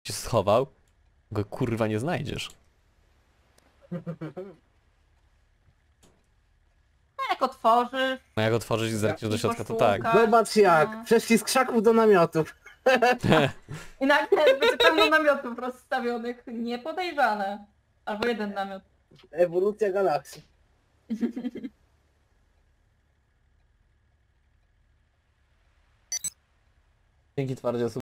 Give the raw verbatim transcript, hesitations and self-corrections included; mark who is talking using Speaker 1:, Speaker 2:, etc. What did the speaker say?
Speaker 1: się schował, go kurwa nie znajdziesz.
Speaker 2: Jak otworzysz
Speaker 1: No jak otworzysz i zerkniesz do
Speaker 2: i
Speaker 1: środka, to
Speaker 2: poszukasz,
Speaker 1: tak.
Speaker 3: Zobacz jak,
Speaker 2: no.
Speaker 3: przeszli z krzaków do namiotów.
Speaker 2: I nagle będzie pełno namiotów rozstawionych. Niepodejrzane. Albo jeden namiot.
Speaker 3: Ewolucja galaksji. Dzięki twardziel.